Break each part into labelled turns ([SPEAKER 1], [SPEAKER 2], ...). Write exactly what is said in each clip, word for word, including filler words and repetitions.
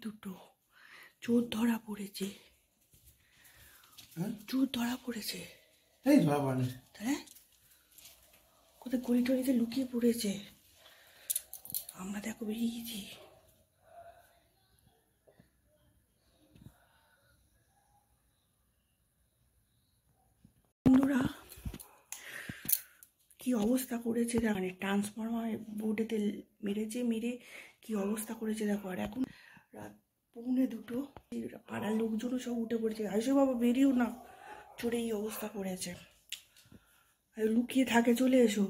[SPEAKER 1] দুটো চোর ধরা পড়েছে, চোর ধরা পড়েছে।
[SPEAKER 2] এই ধরা পড়ে
[SPEAKER 1] তাহলে কোথায় গলি টলিতে লুকিয়ে পড়েছে। আমরা দেখো বেরিয়ে গেছি। বন্ধুরা কি অবস্থা করেছে মানে ট্রান্সফরমার বোর্ডেতে মেরেছে, মেরে কি অবস্থা করেছে দেখো। আর এখন রাত পৌনে দুটো, পাড়ার লোকজনও সব উঠে পড়েছে। আইসো বাবা বেরিয়েও না, চোরে এই অবস্থা করেছে। আর লুকিয়ে থাকে, চলে এসো।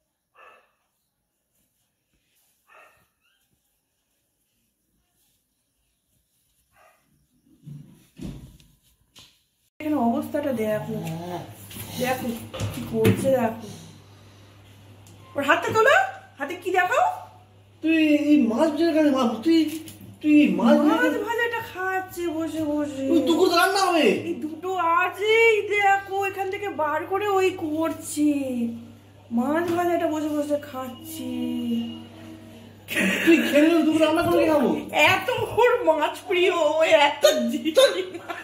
[SPEAKER 1] এখানে অবস্থাটা দেখো, দেখো কি করছে দেখো। ওর হাতটা তোলো, হাতে কি দেখাও।
[SPEAKER 2] তুই এই মাছ ভাজার কারণে মাছ তুই তুই মাছ
[SPEAKER 1] মাছ ভাজাটা খাচ্ছে বসে বসে।
[SPEAKER 2] দুপুর তো রান্না হবে।
[SPEAKER 1] এই দুটো আছেই দেখো, এখান থেকে বার করে ওই করছে। মাছ ভাজাটা বসে বসে খাচ্ছি।
[SPEAKER 2] তুই খেলে দুপুর রান্না করে খাবো।
[SPEAKER 1] এত ওর মাছ প্রিয়, ওই এত মাছ।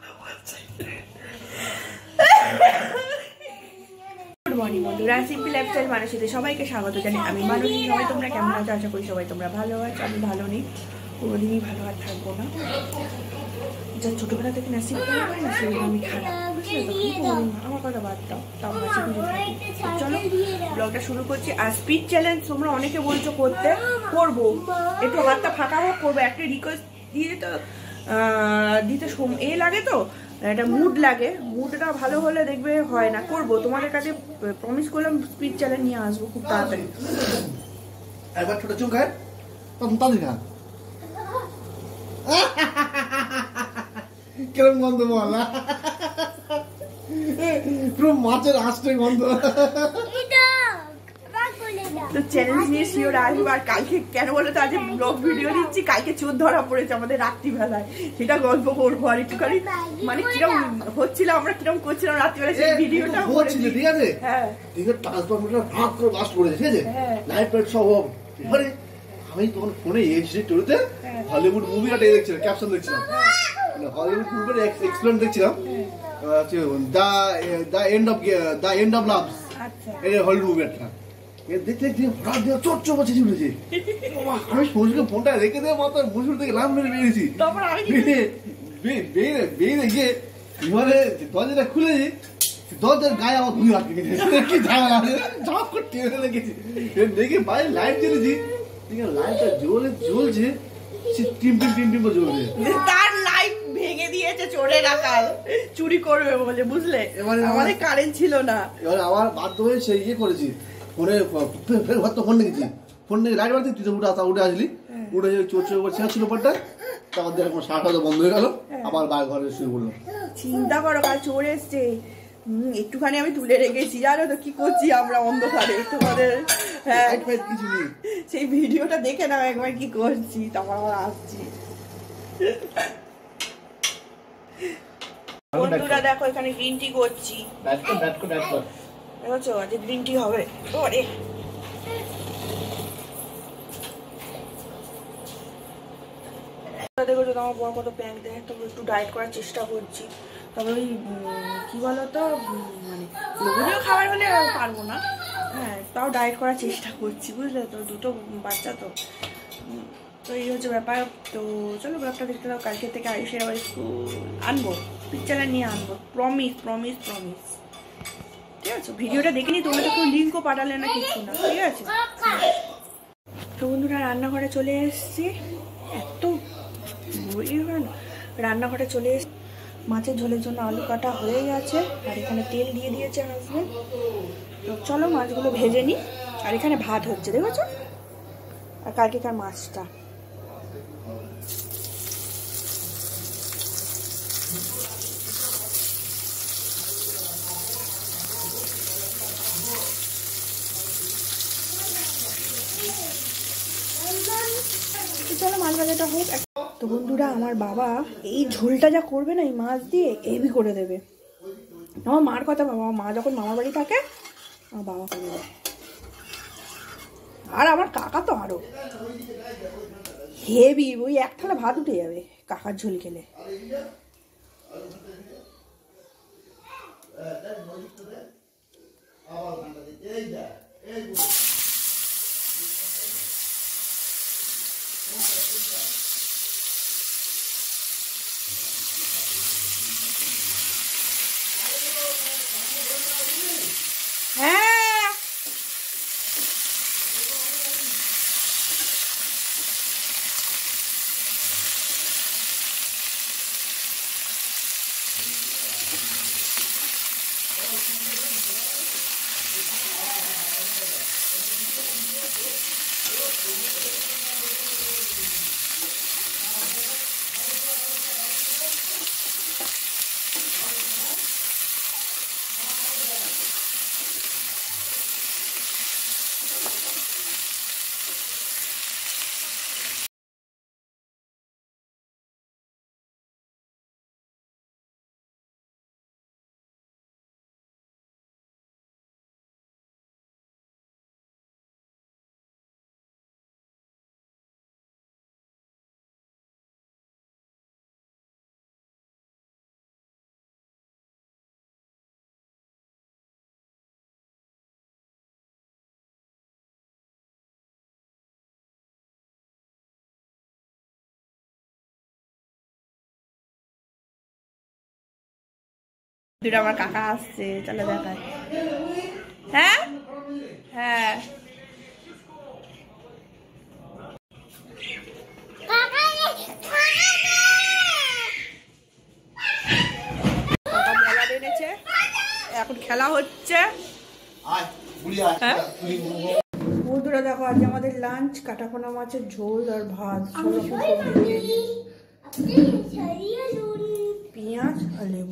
[SPEAKER 1] গুড মর্নিং বন্ধুরা, সিম্পল লাইফস্টাইল মানুষের সবাইকে স্বাগত জানাই। আমি মানুষ। সবাই তোমরা কেমন আছো? আশা করি সবাই তোমরা ভালো আছো। আমি ভালো নেই, কোনোদিনই ভালো আর থাকবো না। যা ছোটবেলা থেকে না সিম্পল হয় না, সেগুলো আমি খারাপ। আমার কথা বাদ দাও, তাও কাছে বুঝে থাকি। চলো ব্লগটা শুরু করছি। আর স্পিচ চ্যালেঞ্জ তোমরা অনেকে বলছো করতে, করবো। একটু হাতটা ফাঁকা হোক, করবো। একটা রিকোয়েস্ট দিয়ে তো দিতে এ লাগে, তো একটা মুড লাগে। মুডটা ভালো হলে দেখবে হয় না। করবো, তোমাদের কাছে প্রমিস করলাম স্পিচ চ্যালেঞ্জ নিয়ে আসবো খুব তাড়াতাড়ি।
[SPEAKER 2] একবার ছোট চুল খায় তখন তাদের খা কেমন গন্ধ বলা, পুরো মাছের আঁশটাই গন্ধ।
[SPEAKER 1] তো চ্যালেঞ্জ নিয়ে শিওর আসবো। আর কালকে কেন বলো তো, আজ ব্লগ ভিডিও দিচ্ছি, কালকে চোর ধরা পড়েছে আমাদের রাত্রিবেলায়, সেটা গল্প করবো। আর একটুখানি মানে কিরম হচ্ছিল, আমরা কিরম করছিলাম রাত্রিবেলা, সেই ভিডিওটা
[SPEAKER 2] হচ্ছিল। ঠিক আছে, হ্যাঁ ঠিক আছে। ট্রান্সফরমারটা ভাগ করে ব্লাস্ট করেছে, ঠিক আছে, লাইট ফাইট সব। এবারে আমি তখন ফোনে এইচডি টোরিতে হলিউড মুভিটা দেখছিলাম, ক্যাপশন দেখছিলাম, হলিউড মুভির এক্সপ্লেন দেখছিলাম, the the end of the end of love. আচ্ছা, এই হলিউড মুভিটা দেখতে দেখতে হঠাৎ দিয়ে চোর চোর বসে উঠেছে। আমি সঙ্গে ফোনটা রেখে দিয়ে মাত্র মুসুর থেকে লাভ মেরে বেরিয়েছি। বেরিয়ে বেরিয়ে গিয়ে এবারে দরজাটা খুলেছি, দরজার গায়ে আমার ঘুরে আটকে গেছে। কি ঝামেলা, ঝাপ করে টেনে লেগেছি। দেখে বাইরে লাইট জ্বেলেছি, লাইটটা জ্বলে জ্বলছে, টিম টিম টিম টিম জ্বলছে।
[SPEAKER 1] তার লাইট ভেঙে দিয়েছে চোরে রাখাল, চুরি করবে বলে, বুঝলে। এবারে আমাদের কারেন্ট ছিল না।
[SPEAKER 2] এবারে আমার বাধ্য হয়ে সেই ইয়ে করেছি, ফোনে ফের ঘর তো ফোন রেখেছি, ফোন রেখে লাইট মারতে তুই তো উঠে আসা উঠে আসলি, উঠে চোর চোর করে ছেঁড়া ছিল পরটা। তারপর দেখো সারা সাথে বন্ধ হয়ে গেল, আবার বাইরে ঘরে শুয়ে পড়লো।
[SPEAKER 1] চিন্তা করো, কাল চোর এসছে। হম একটুখানি আমি তুলে রেখেছি, জানো তো কি করছি আমরা অন্ধকারে তোমাদের। হ্যাঁ
[SPEAKER 2] কিছু নেই,
[SPEAKER 1] সেই ভিডিওটা দেখে নাও একবার কি করছি, তারপর আবার আসছি। বন্ধুরা দেখো, এখানে গ্রিন টি করছি। দেখছো আজ গ্রিন টি হবে। ওরে দেখেছো তো আমার বড় কত প্যান্ট দেয়। তবে একটু ডায়েট করার চেষ্টা করছি। তবে ওই কি বলতো, মানে লোভনীয় খাবার হলে পারবো না, হ্যাঁ তাও ডায়েট করার চেষ্টা করছি, বুঝলে তো। দুটো বাচ্চা তো, তো এই হচ্ছে ব্যাপার। তো চলো ব্যাপারটা দেখতে দাও। কালকে থেকে আয়ুষের আবার স্কুল আনবো, পিকচার নিয়ে আনবো, প্রমিস প্রমিস প্রমিস। ঠিক আছে, ভিডিওটা দেখে নি, তোমরা তো কোনো লিঙ্কও পাঠালে না, কিছু না, ঠিক আছে। তো বন্ধুরা রান্নাঘরে চলে এসছি, এত রান্নাঘরে চলে এসছি। মাছের ঝোলের জন্য আলু কাটা হয়ে গেছে, আর এখানে তেল দিয়ে দিয়েছে হাজবেন্ড। তো চলো মাছগুলো ভেজে নিই। আর এখানে ভাত হচ্ছে, দেখেছো। আর কালকেকার মাছটা চলো মাছ ভাজাটা হোক। তো বন্ধুরা আমার বাবা এই ঝোলটা যা করবে না, এই মাছ দিয়ে হেভি করে দেবে। আমার মার কথা, বাবা মা যখন মামার বাড়ি থাকে আমার বাবা করে দেয়। আর আমার কাকা তো আরো হেভি, ওই এক থালা ভাত উঠে যাবে কাকার ঝোল খেলে। হ্যাঁ দুটো আমার কাকা আসছে, চলো দেখায়। হ্যাঁ হ্যাঁ কাকা মেলা এনেছে, এখন খেলা হচ্ছে। বন্ধুরা দেখো, আজ আমাদের লাঞ্চ কাটাপোনা মাছের ঝোল আর ভাত, পেঁয়াজ আর লেবু।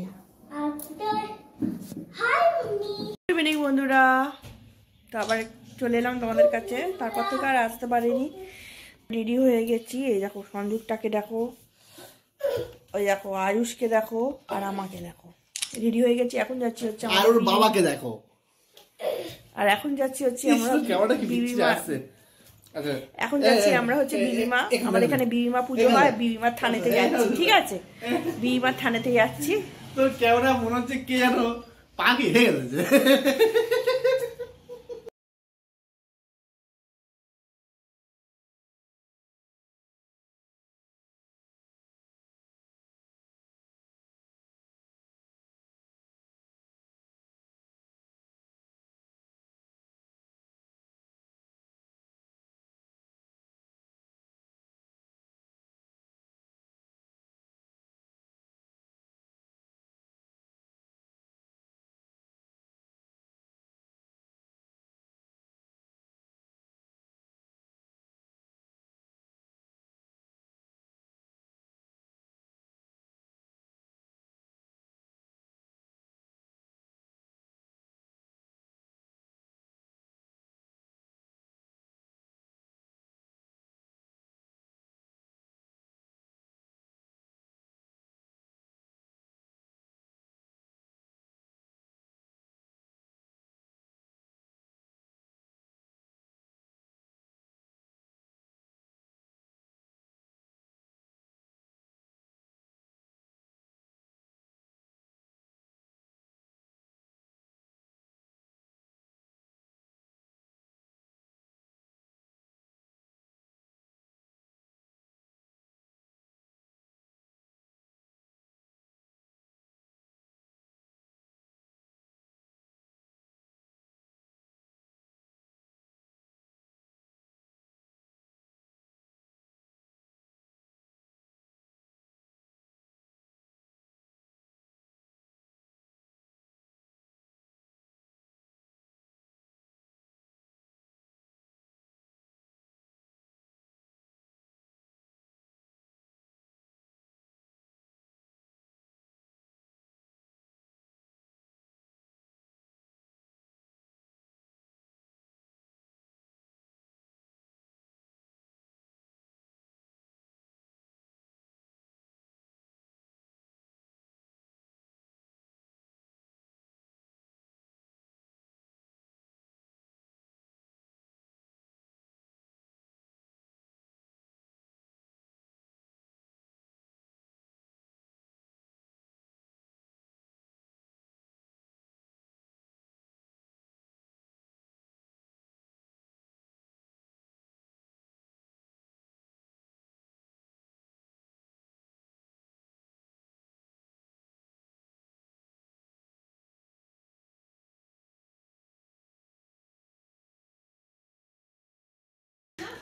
[SPEAKER 1] ইভিনিং বন্ধুরা, তো আবার চলে এলাম তোমাদের কাছে। তারপর থেকে আর আসতে পারিনি, রেডি হয়ে গেছি। এই দেখো সঞ্জুকটাকে দেখো, ওই দেখো আয়ুষকে দেখো, আর আমাকে দেখো, রেডি হয়ে গেছি। এখন যাচ্ছি হচ্ছে
[SPEAKER 2] আর ওর বাবাকে দেখো,
[SPEAKER 1] আর এখন যাচ্ছি হচ্ছে আমরা বিবিমা, এখন যাচ্ছি আমরা হচ্ছে বিবিমা, আমাদের এখানে বিবিমা পুজো হয়, বিবিমার থানেতে যাচ্ছি। ঠিক আছে, বিবিমার থানেতে যাচ্ছি।
[SPEAKER 2] তোর ক্যামেরা মনে হচ্ছে কে যেন পাখি হয়ে গেছে।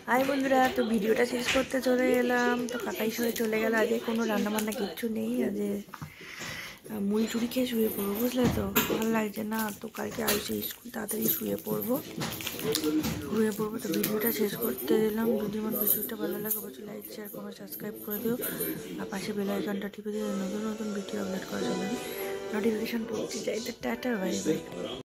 [SPEAKER 1] হাই বন্ধুরা, তো ভিডিওটা শেষ করতে চলে গেলাম। তো কাকাই শুয়ে চলে গেল, আজকে কোনো রান্নাবান্না কিচ্ছু নেই। আজকে মুড়ি টুড়ি খেয়ে শুয়ে পড়বো, বুঝলে তো? ভালো লাগছে না তো, কালকে আসি স্কুল, তাড়াতাড়ি শুয়ে পড়বো শুয়ে পড়বো তো ভিডিওটা শেষ করতে দিলাম। যদি আমার ভিডিওটা ভালো লাগে অবশ্যই লাইক শেয়ার কমেন্ট সাবস্ক্রাইব করে দিও, আর পাশে বেল আইকনটা টিপে দিও নতুন নতুন ভিডিও আপলোড করার জন্য নোটিফিকেশন পৌঁছে যায়। তো টাটা, বাই বাই।